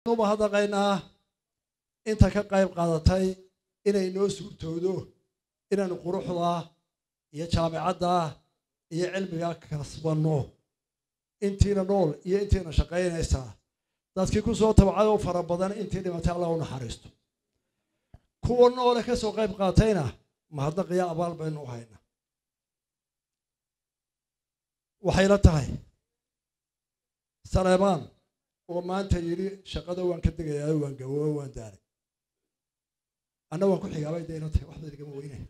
nuba hadda qaynaa inta ka qayb qaadatay inay noo suurtoodo inaanu quruxda iyo jaamacadda iyo cilmiga kasbanno intiina nool iyo intiina shaqaynaysa dadkii ku soo tabcay oo fara badan intii dhimatay Allah u naxariisto kuwa nool ka soo qayb qaatayna mahadnaqiya abaal baynu u haynaa waxay la tahay Saleemaan oo maanta yiri shaqada waan ka degayaa waan gawo waan daaray ana waan ku xigaabay deeno tahay wax dadka ma weynay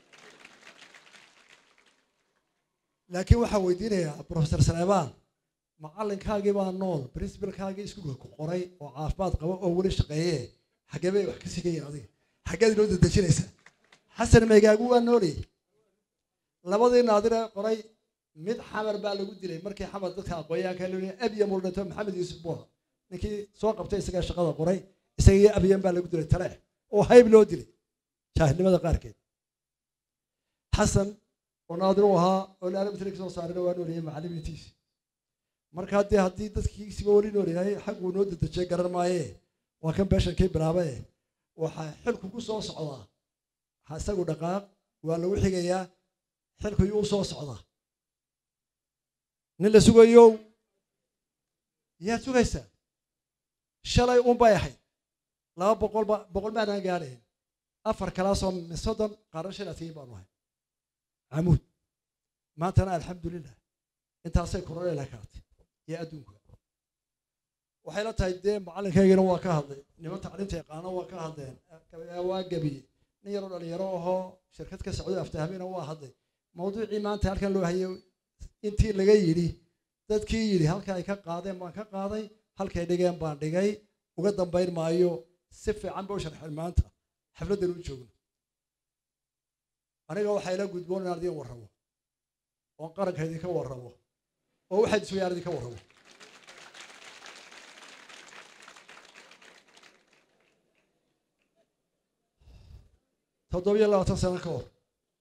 laakiin waxa weydiinayaa professor Saleemaan macallinkaagii baa nool principalkaagii iskuulka ku qoray oo caafimaad qaba oo wali shaqeeyay xageebay wax ka sigayeen adiga xageed loo dadajinaysa xasan meegaagu waa noolay labadii naadira qoray mid xamar baa lagu dilay markii xamar dadka aqooyaanka leeyahay abiya muldato maxamed yuusuf boo ninkii soo qabtay isaga shaqada qoray isaga abiyan baa lagu dilay tare oo hayb loo dilay shaahidnimada qaarkeed xasan oo naadir u ahaa oo laalim tirig soo saaray waa noolay macallimiintiisa marka haddii dadkii si wali noolay xaq uu noo dadajay garan maaye waa kan beeshan kii bilaabay waxa xilku ku soo socdaa isagu dhaqaaq waa lagu xigayaa xilku uu soo socdaa nin la sugayo yaa sugaysa shalay bay ahayd 200 baan gaaray afar kala soo misodan qarashadaasi baan wahay amuud maantana alxamdulillah intaasay kororey la kaatay ya adduunka waxay la tahay dee macallinkaygana waa ka hadlay nima tacliinta yaqaano waa ka hadleen waa gabi nin yar oo dhalinyaro oo shirkad ka socdo aftahmina waa hadlay mawduucii maanta halkan loo hayo intii laga yiri dadkii yiri halka ay ka qaadeen baan ka qaaday halkay dhigeen baan dhigay uga dambayn maayo si fiican buu sharxay maanta xafladda uu joogno aniga waxay la gudboon ardiin warrabo oo qarankeedii ka warrabo oo waxay isweyaaradii ka warrabo toddobiyo 20 sano ka hor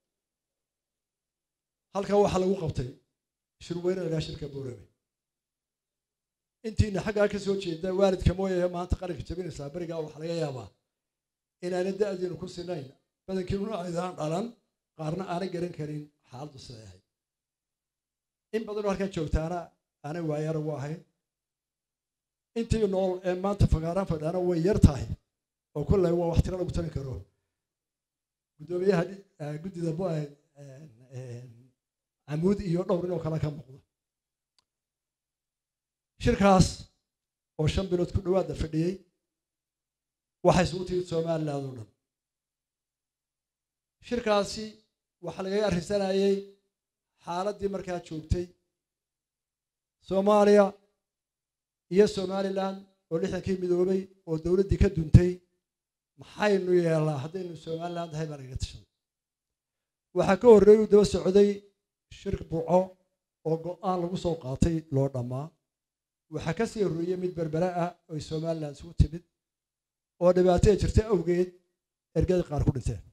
halka waxa lagu qabtay shirweyne la shirka Boorame intiina xagga ka soo jeeda waalidka mooyee maanta qaranka jabinaysa bariga waxa laga yaabaa in aan da'diinu ku sinayn badankiina aydan dhalan qaarna aan garan karin xaaladdu siday in badan halka joogtaana ana waayar waahay intii nool ee maanta fagaaran fadhana way yar tahay oo kullay waa waqti lagu tan karo gudoomiyaha gudida baa amuud iyo dhowr inoo kala ka muuqdo shirkaas oo 5 bilood ku dhawaad fadhiyay waxay soo tii Soomaaliland oo dhan shirkaasi waxa laga arrinsanayay xaaladii markaa joogtay Soomaaliya iyo Somaliland oo lixdankii midoobay oo dawladii ka duntay maxaynu yeelaa haddaynu Somaliland hay baa laga tashay waxa ka horeeyay daba socday shirka buuco oo go'aan lagu soo qaatay loo dhamaa waxa ka sii horeeyay mid berbera ah oo Somaliland soo timid oo dhibaato jirtay awgeed ergada qaar ku dhinteen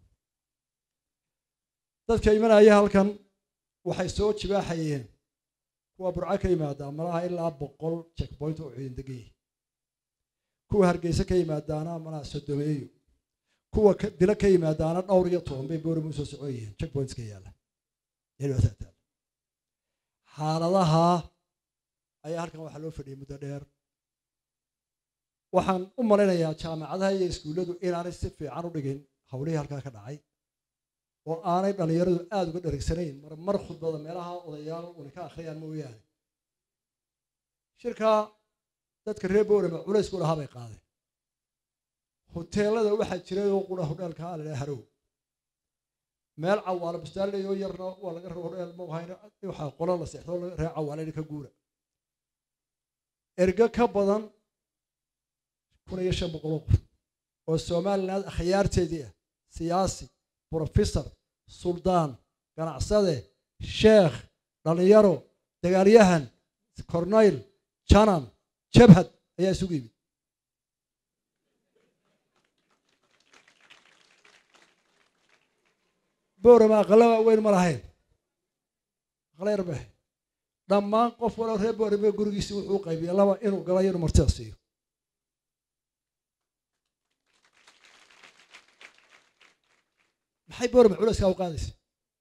dadka imanaya halkan waxay soo jibaaxayeen kuwa burca ka yimaada malaha ilaa 100 checkpoint oo ciidan degay kuwa hargeysa ka yimaadaana malaha 30 kuwa dila ka yimaadaana dhowr iyo 10 bay Boorame soo socodeen checkpoints ka yaala xaaladaha ayaa halkan waxa loo fadhiyay muddo dheer waxaan u maleynayaa jaamacadaha iyo iskuuladu inaanay si fiican u dhigin hawlihii halka ka dhacay oo aanay dhalinyaradu aad uga dheregsanayn mar khudbada meelaha odayaal oo ka akhriyaan mooyaane shirka dadka reer Boorame culays ku lahaa bay qaadeen hoteelada waxa jiray oo qura hoteelka la harow meel cawaalo bistaaleeyo yarna waa laga rabo hotel ma hayna waxa qolo la seexdo reer cawaalo ka guura erga ka badan 1500 oo Soomaaliland akhyaarteedii siyaasi professor suldaan ganacsade sheekh dhalinyaro dagaalyahan corneyl janan jabhad ayaa isugu yimid Boorame aqalaba weyn ma lahayn aqaleer baa dhammaan qof wala reer Boorame gurigiisa wuxuu qaybiyay laba inuu galayo martiya siiyo maxay boorma culayska u qaadaysa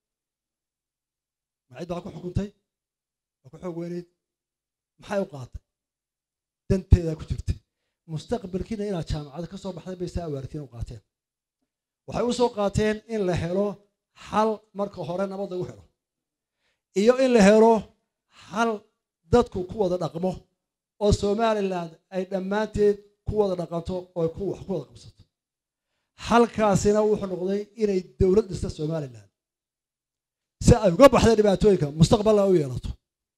macid baa ku xukuntay oo ku xoog weyneyd maxay u qaatay danteeda ku jirtay mustaqbalkiina inaad jaamacada ka soo baxday bay saa awaartiin u qaateen waxay u soo qaateen in la helo xal marka hore nabad lagu helo iyo in la helo xal dadku ku wada dhaqmo oo Somaliland ay dhammaanteed ku wada dhaqanto oo ku wax ku wada qabsato halkaasina wuxuu noqday inay dawlad dhista Somaliland si ay uga baxdo dhibaatooyinka mustaqbalka u yeelato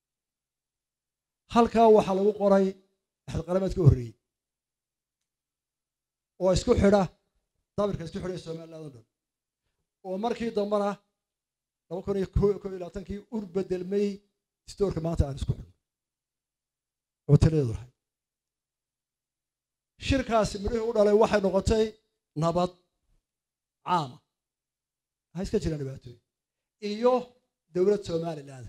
halka waxa lagu qoray ahad qaramadka horreeyay oo isku xidha dabirka isku xidhay Somaliland oo markii dambana 2021kii ur bedelmay stoorka maanta aan isku xidhno oo taleedo shirkaasi midhii u dhalay waxay noqotay nabad caam ha iska jiraan dhibaatooyin iyo dawlad Somaliland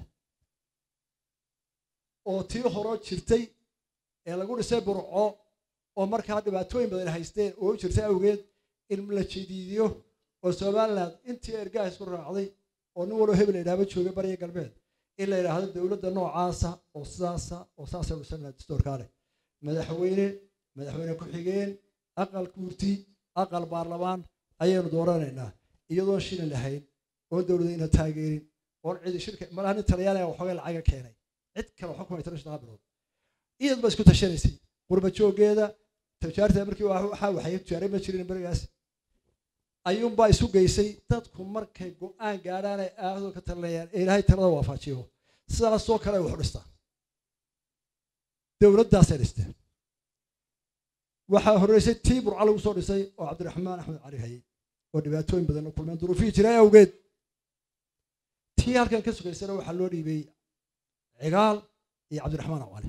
oo tii hore jirtay ee lagu dhisay burco oo markaa dhibaatooyin badan haysteen oo jirtay awgeed in la jeediyo oo Somaliland intii ergaa isku raacday oo nin walo hebel ilaaba joogay bariga galbeed in la yiraahdo dawladda noocaasa oo saasa u sanad stoorkaale madaxweyne ku xigeen aqal kuurti aqal baarlamaan ayaynu dooranaynaa iyadoo shilin lahayn oo dawladda ina taageerin oo cid shirka malahan Talyaaniga waxa lacag keenay cid kale xukuumadda international bilood iyadoo isku tashanaysay qurba joogeeda tijaarta markii waxay tijaaray ma jirin barigaas ayuun baa isu geysay dadku markay go'aan gaaraan ay aado ka talayaan ilaahay talada waafajiyo sidaas oo kale wax dhistaa dawladdaas ay dhisteen waxa horeysay tiibur cali soo dhisay oo Cabdiraxmaan Axmed Cali hayay oo dhibaatooyin badan oo kulmeen duruufii jiray awgeed tii halkan ka sugaysana waxa loo dhiibay cigaal iyo Cabdiraxmaan Cali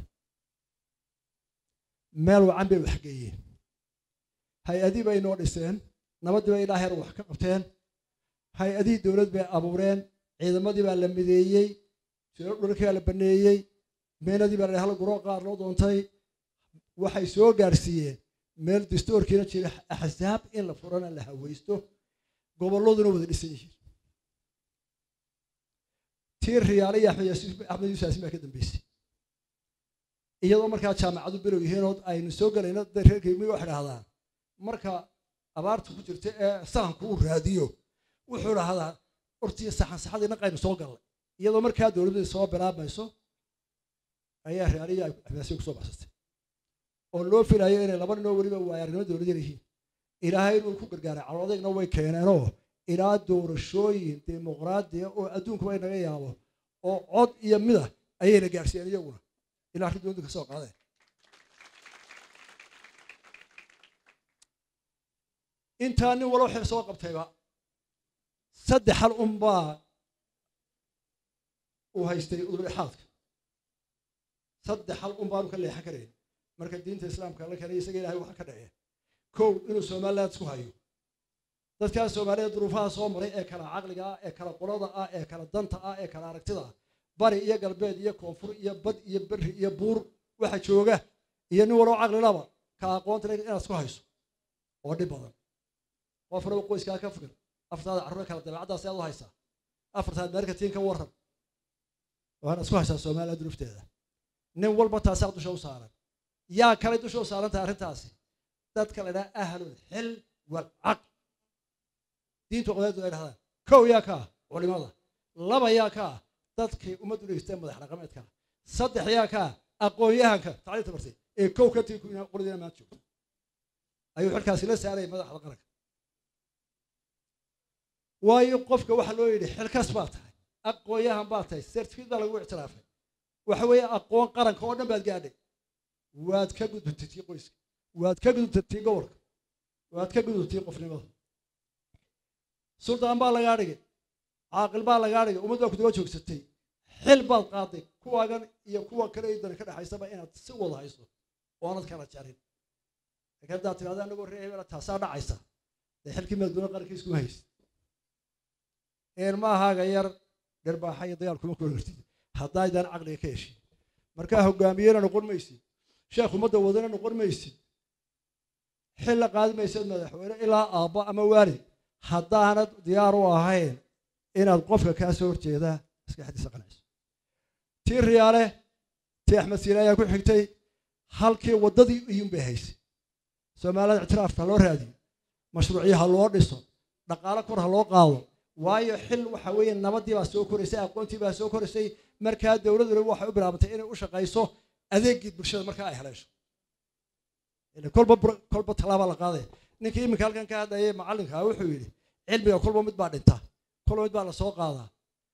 meel wacan bay wax geeyeen hay-adii bay noo dhiseen nabadii bay ilaahay wax ka qabteen hay-adii dawlad bay abuureen ciidamadii baa la mideeyay soo dhulkii la baneeyay meenadii baa la hal guro qaar loo doontay waxay soo gaarsiiyeen meel dastuurkiina jira axsaab in la furana la haweysto gobolladuna wada dhisan yihiin tii riyaal iyo Axmed Yuusuf ka dambeysay iyadoo markaa jaamacadu bilow yihiin oo aynu soo galayno reerkii wax dhahdaan marka abaartu ku jirta ee sahanku u raadiyo wuxuu rahadaa ortiya saxadina qayb soo galay iyadoo markaa dawladdu soo bilaabayso ayaa riyaaliya Axmed ku soo baxsatay oo loo filayo inay laba nin oo waliba waayarnimo dawladda yihiin ilaahay inuu ku gargaaray caloodayna way keeneenoo ilaa doorashooyin dimuqraadi oo adduunku way naga yaabo oo cod iyo mida ayay la gaarsiiyeen iyaguna ilaa ridoodu ka soo qaaday intaan nin walo xil soo qabtayba saddex hal baa uu haystay udurixaadka saddex hal baan ka leexan karay marka diinta islaamka la keenay isaga ilaahay waxa ka dhacay koow inuu Soomaaliland isku hayo dadka Soomaaliyeed duruufaha soo maray ee kala caqliga ah ee kala qolada ah ee kala danta ah ee kala aragtida bari iyo galbeed iyo koonfur iyo bad iyo bari iyo buur waxa jooga iyo nin walo caqli laba ka aqoonta inaad isku hayso oo dhib badan qofna qoyska ka fikir aftaada carruur kala dabeecadaas aad u haysaa afartaad marketing ka waran waana isku haysaa Soomaaliland duruufteeda nin walba taas dusha u saaran yaa kale dusha u saaran arrintaasi dadka la ahlul hil wal aql diintu qodaydu ay dhahdaan koow yaa ka culimada laba yaa ka dadkii umadu dhigtay madax dhaqameedka saddex yaa ka aqoon-yahanka tacliinta bartay ee koow ka tii qoladina ma joogto ayuu xilkaasi la saaray madaxda qaranka waayo qofka waxa loo yiri xilkaas baa tahay aqoon-yahan baa tahay certificate baa lagu ictiraafay waxa weeye aqoon qaranka oo dhan baad gaadhay waad ka gudubtay tii qoyska waad ka gudubtay tii gobolka waad ka gudubtay qofnimada sultaan baa laga dhigay caaqil baa laga dhigay ummadda ku daba joogsatay xil baad qaaday kuwaagan iyo kuwa kale ee dan ka dhaxaysaba inaad si wada hayso oo aanad kala jarin kada tiraada anagu reebela taasa dhacaysa xilkii maduna qarankiisku hayst ma ahaaga yar darbaaxay dagaal kuma korortid haddaydan aqliga ka heshin marka hogaamiyana noqon maysid sheekh umada wadana noqon maysid xil qaad maysid madaxweyne ilaa aaba ama waalid haddaanad diyaar u ahayn inaad qofka kaa soo horjeedaa maskaxdiisa qanacso tii riyaale tii axmed siile ayaa ku xigtay halkii waddadii iyuunbay haysay soomaalida ictiraafka loo raadiyo mashruucyo ha loo dhiso dhaqaale kor ha loo qaado waayo xil waxa weeye nabadii baa soo koraysay aqoontii baa soo koraysay markaa dowladdu waxay u bilaabantay inay u shaqayso adeegii bulshada markaa ay heleesho kolba tallaaba la qaaday ninkii iminka halkan ka hadlayay macallinka wuxuu yidhi cilmiga kolba mid baa dhinta kolba mid baa la soo qaadaa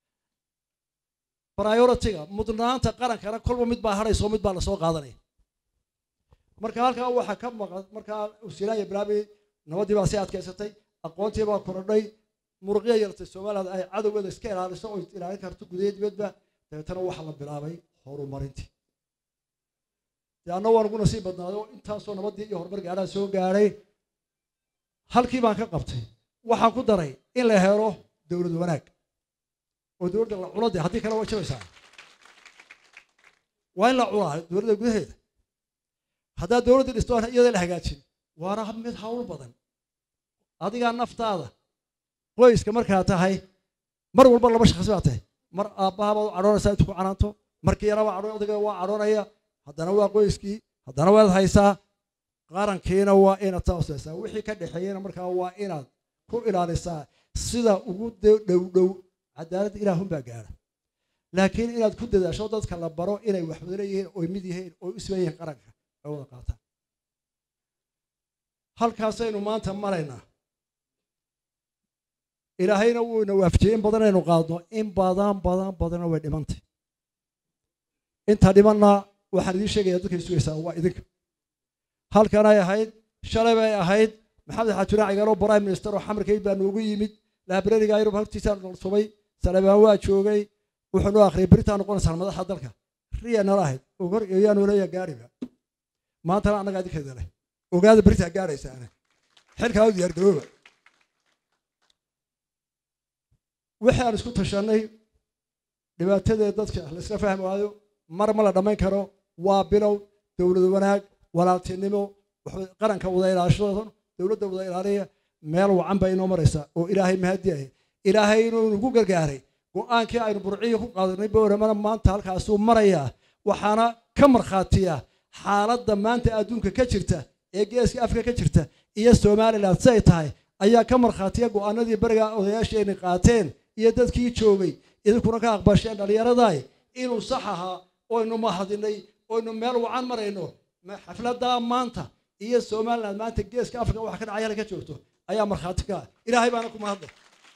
priority-ga mudnaanta qarankana kolba mid baa hadhayso mid baa la soo qaadanaya marka halkaa waxaa ka maqan markaa usilaaya bilaabay nabadii baa sii adkaysatay aqoontii baa korodhay muruqya yartay Soomaaliya ay cadawgeeda iska ilaaliso oo ilaalin karto gudaheed dibadba dabeetana waxa la bilaabay horumarintii yaana waan ugu nasiib badnaaday intaas oo nabadii iyo horumar gaadha soo gaaray halkii baan ka qabtay waxaan ku daray in la helo dawlad wanaag oo dawladda la cunada hadii kale way jabaysaa waa in la cunaa dawladda gudaheeda hadaa dawladda dhisto iyada la hagaajin waana mid hawl badan adiga naftaada qoyska markaa tahay mar walba laba shakhsi baa tahay mar aabbaha caroonaysa intuu ku canaanto markii yaraba caroon adiga waa caroonaya haddana waa qoyskii haddana waad haysaa qarankiina waa inaad taasaysaa wixii ka dhaxeeyana markaa waa inaad ku ilaalisaa sida ugu dhow cadaalad ilaahun baa gaara laakiin inaad ku dadaasho dadka la baro inay wax wada leeyihiin oo mid yihiin oo isma yihiin qaranka ay wada qaataan halkaasaynu maanta maraynaa ilaahayna wuu ina waafajiyay in badan aynu qaadno in badan way dhimantay inta dhimanna waxaan idiin sheegayaa dadka isugaysaa waa idinka halkan ay ahayd shalay bay ahayd maxamed xaajiraan cigaalo prime minister oo xamarkeyd baa noogu yimid library-ga Yurub halkiisa subay salabaan waa joogay wuxuu noo akhriyay Britain noqonaysa madaxda dalka riya nala ahayd ogor iyo nooleeya gaariga maanta anaga idinkeeda leh ogaada Britain gaaraysa ana xilka u diyaar garooba waxaan isku tashanay dhibaatada dadka la iska fahmaayo mar ma la dhameyn karo waa bilow dawlad wanaag walaaltinimo qaranka wada ilaashada dawladda wada ilaaliya meel wacan bay inoo maraysaa oo ilaahay mahadiyay ilaahay inuu nagu gargaaray go'aankii aynu burciyo ku qaadanay booramana maanta halkaas uu maraya waxaana ka marxaatiya xaaladda maanta adduunka ka jirta ee geeska Afrika ka jirta iyo Soomaaliland say tahay ayaa ka marxaatiya go'aanadii bariga odayaasheena qaateen iyo dadkii joogay idinkuna ka aqbasheen dhalinyaraday inuu sax ahaa oo inuu mahadinay oo inuu meel wacan marayno xafladda maanta iyo Soomaaliland maanta geeska Afrika waxa ka dhacaya ka joogto ayaa marxaati ka ilaahay baana ku mahadnaq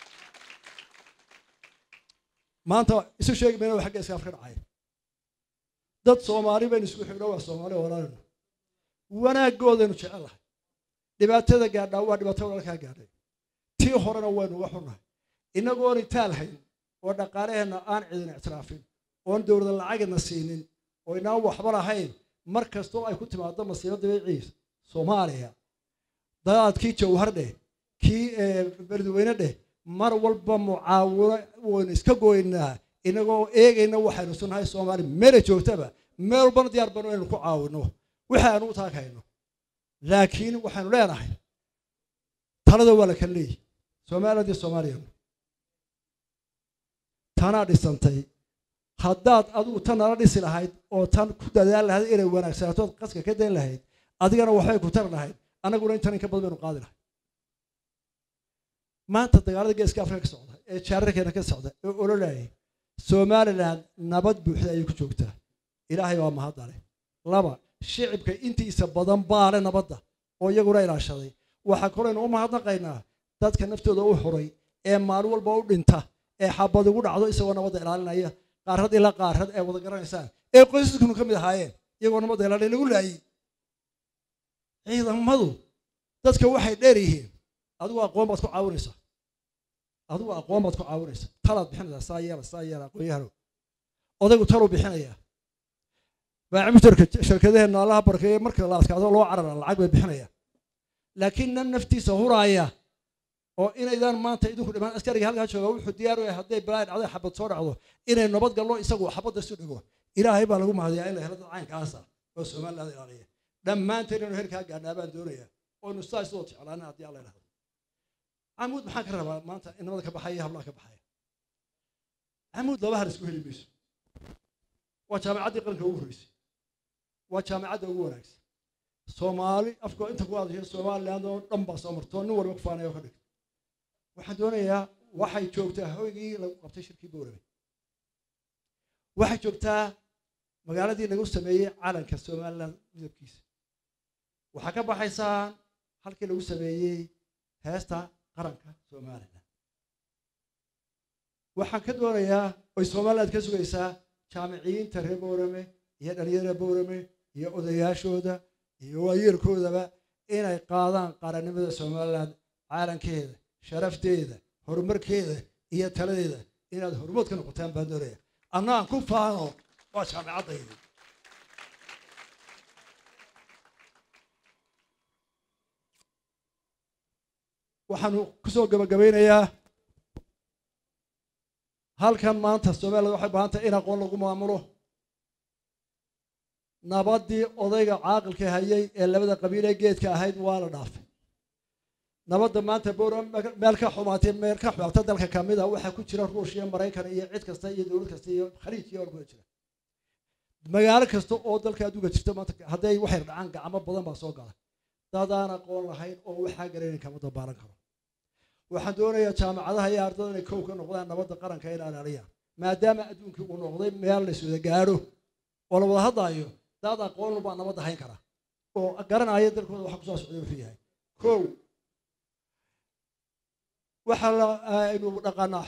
maanta isu sheeg meena waxa geeska Afrika dhacay dad Soomaali baan isku xidho waa Soomaali walaalna wanaagoodanu jecelahay dhibaatada gaadha waa dhibaato walaalka gaadhay tii horena waynu wax xunahay inagoon itaalhayn oo dhaqaaleena aan cidin ictiraafin oo dawladda lacagna siinin oo inaa waxba lahayn markastoo ay ku timaado masiibada ciis Soomaaliya dadkii jawhardhe kii bardweyne dheh mar walba mucaawino oo iska gooynaa inagoo eegayna waxaanu sunahay Soomaali meel joogtaba meel walba diyaar baan inuu ku caawino waxaanu u taagayno laakiin waxaanu leenahay talada wala kaleey Soomaaliya tana dhisantay haddaad adigu tan nala dhisi lahayd oo tan ku dadaal lahayd inay wanaagsanaato qaska ka dayn lahayd adigana waxay ku tar lahayd anaguna intan ka badan qaadi lahayd maanta dagaalada geeska Afrika ka socda ee jaararkeena ka socda ee ololaayay Soomaaliland nabad buuxda ay ku joogtaa ilaahay waa mahadale laba shicibka intiisa badan baale nabadda oo iyaguna ilaashaday waxa koreen u mahadnaqaynaa dadka naftooda u xuray ee maalin walba u dhinta ee xabad ugu dhacdo isagoo nabadda ilaalinaya qaarad ila qaarad ay wada garanaysan ee qoysaskuna kamid ahaayeen iyagoo nabadda ilaalinaya lagu laayay ciidamadu dadka waxay dheer yihiin adigu aqoon baad ku caawinaysaa talaad bixinaysaa saayara qoyaharo odaygu talu bixinaya baacimtarka shirkadaheena Allah barkeeyo marka la adkaado loo carara lacag bay bixinaya laakiin naftiisa huraaya oo inaydan maanta idinku dhiman askariga halka jooga wuxuu diyaar u yahay haday balaad dhacdo xabad soo dhacdo inay nabad galno isagu xabada isu dhigo ilaahay baa lagu mahadiyaa in la helo caynkaas oo Soomaaliland ilaaliya dhammaanteen inuu heerka gaadhnaa baan doonayaa oo nustaas oo jeclaana hadii Allah ilaahdo عمود محاك الربا ما أنت إنما ذاك بحية الله كبحية عمود لو هرس كهلي بيس وجامعة قرن كوريس وجامعة أوركس سومالي أفكار أنت قاعد هي سومالي لأنه رمبا سمرتون نور وقفانة يخرج وحدونا يا واحد شوكته هو يجي لو قبت شركة بورمي واحد شوكته مقالة دي نقول سمية على كسومالي نبكيس وحكى بحيسان halkii lagu sameeyay heesta qaranka Soomaaliland waxaan ka doonayaa oo Soomaaliland ka sugaysaa jaamiciyiinta reer Boorame iyo dhalinyarada Boorame iyo odayaashooda iyo waayeelkoodaba inay qaadaan qarannimada Soomaaliland caalankeeda sharafteeda horumarkeeda iyo taladeeda inaad horumar ka noqotaan baan doonayaa annaan ku faano waa jaamicadayda waxaanu ku soo gabagabeynayaa halkan maanta Soomaaliland waxay baahan tahay in aqoon lagu maamulo nabadii odayga caaqilka hayay ee labada qabiil ee geedka ahayd waa la dhaafay nabadda maanta Boorame meel ka xumaatay meel ka xumaatay dalka kamida waxa ku jira Ruushya Mareykan iyo cid kasta iyo dawlad kasta iyo khaliij iyo ku jira magaalo kasta oo dalka adduunka jirta maanta haday waxay dhacaan gacmo badan baa soo gala dadaan aqoon lahayn oo waxa gareyn kama dabaalan karo waxaan doonayaa jaamacadaha iyo ardayda inay koow ka noqdaan nabadda qaranka ee ilaaliyaan maadaama adduunka uu noqday meel la soo gaaro oo la wada hadlayo dad aqoon baa nabadda hayn kara oo garanaya dalkooda waxa ku soo socday u yahay koow waxa la inuu dhaqanaa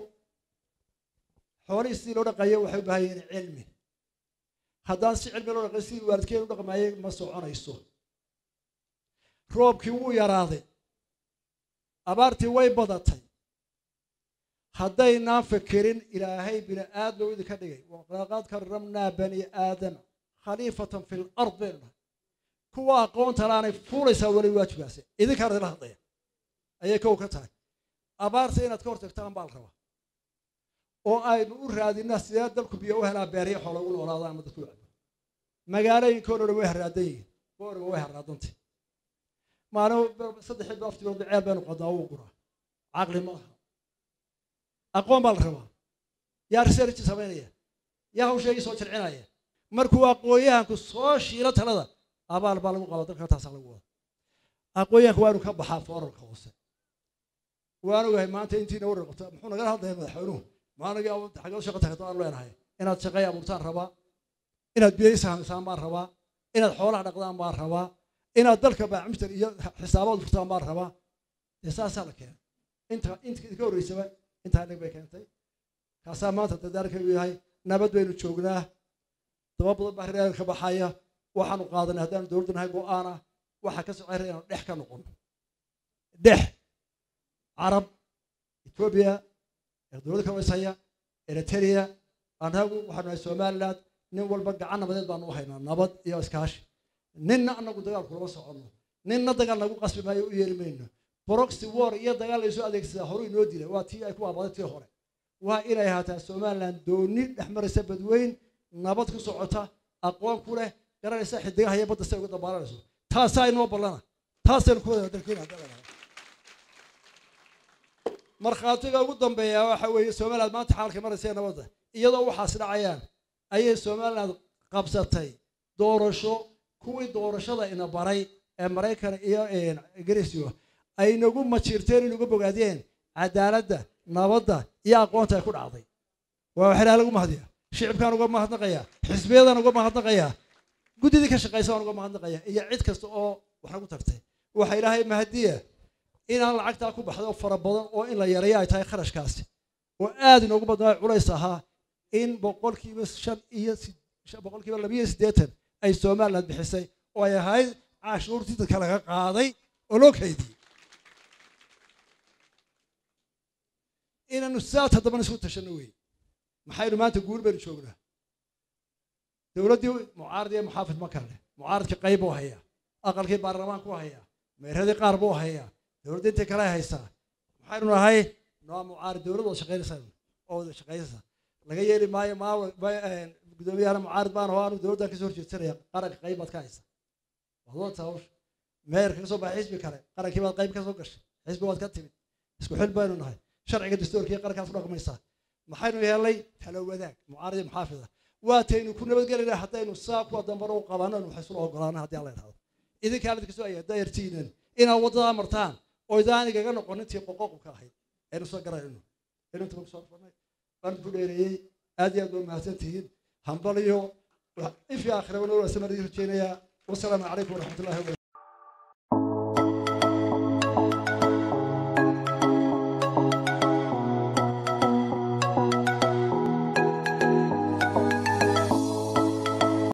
xoolo si loo dhaqayo waxay u baahan yihiin cilmi haddaan si cilmi loo dhaqay si waalidkeedu dhaqmayay ma soconayso roobkii wuu yaraaday abaartii way badatay haddaynaan fikirin ilaahay bini aadam idinka dhigay waqad karramnaa bani aadam khaliifatan fil ard kuwa aqoonta laanay fuulaysaa wali waajibaase idinka la hadlaya ayay kow ka tahay abaarta inaad ka hortagtaan baa la rabaa oo aynu u raadinaa sidee dalku biyo u helaa beeriyo xoolo u noolaadaan ama dadku magaalooyinkooda way haraadan yihiin boorama way haraadantay maano saddex bilood ceel baan qodnaa uu qura aqli ma aqoon baa la rabaa yaa research sameynaya yaa hawshay soo jircinaya markuu aqooyahanku soo shiila talada abaal baa lagu qabo dalka taas lagu wada aqooyahanku waa inuu ka baxaa foorarka hoose waanu yahay maanta intiina war qabta muxuu naga hadlayaa madaxweynuhu maanaga xagga shaqo tagto aan leenahay inaad shaqay abuurtaan rabaa inaad biyaysan baan rabaa inaad xoolaha dhaqdaan baan rabaa inaad dalka baacimta iyo xisaabaad furtaan baan rabaa isaasaa la keenay inta ka horeysaba inta nag bay keentay kaasaa maanta dadaalka uu yahay nabad baynu joognaa daba badan baa reer ka baxaya waxaanu qaadanay haddaan dowladda nahay go'aana waxa ka socday inaan dhex ka noqono dhex عرب إثيوبيا الدولة كويسة إريتريا أنا وحنا سوماليلاند نقول بقى عنا بدل بانو هنا نبض يا إسكاش ننا أنا قلت دجال كل ما صارنا ننا دجال نقول قصب ما يرمينا بروكسي وار يا دجال يسوع ذيك هوري نودي واتي أكوا بدت هوري وإلى هذا سوماليلاند دوني أحمر سبد وين نبض كسرعتها أقوى كله ترى يسح الدجال هي بدت تسوي قطع بارسو تاسين وبلنا تاسين كله دركينا marxaatiga ugu dambeeya waxa weeye Soomaaliland maanta xaalka maraysa nabadda iyadoo waxa dhacayaan ayay Soomaaliland qabsatay doorasho kuwii doorashada ina baray ee Mareykan iyo Ingiriisiga ay nagu majirteen inagu bogaadeen cadaaladda nabadda iyo aqoonta ay ku dhacday waa waxa lagu mahadiyaa shicibkan uga mahadnaqaya xisbiyadan uga mahadnaqaya guddiga ka shaqeysan uga mahadnaqaya iyo cid kasta oo wax lagu tagtay waxa Ilaahay mahadiya إن الله عقد أكو بحذو فربضان أو إن لا يريا يتاي خرج كاسي وآد إنه قبضنا عليسها إن بقول كي بس بقول كي ولا بيس ديتن أي سومالند بحسي ويا هاي عاشور تتكلم قاضي ولو كيدي إن النسات هذا من سوت تشنوي محير ما تقول بين شغله دولتي معارضة محافظ مكان معارض كقيبه هي أقل كي برلمان كوهيا مرهدي قاربه هي دولة أنت كراهي هيسا محيرنا هاي نوع معارض دولة وشقير سن أو شقير سن لقى يلي ما قدومي أنا معارض بان هو أنا دولة كسور جسرية قرق قيمة كايسة والله تصور مير كسور بحسب كره قرق كيما قيم كسور كش حسب وقت كتير isku xil baynu nahay sharciga dastuurka qarankaas u dhaqmaysa maxaynu yeelay talo wadaag mucaarad muxaafida waataynu ku nabadgelinaa haddaynu saa kuwa dambana u qabanno waxay soo ogolaana haddii alla yiraahdo idinka aad ka soo ayada yartiinan inaa wadada martaan oo idaanigaga noqonin tii qoqoqka ahayd aynu soo garayno inta ku soo farnay baan ku dheereeyay aad iyo aad u mahadsantihiin hambaliyo ifi aakhirana waa samariyay rajeenaya wassalaamu calaykum waraxmatullaahi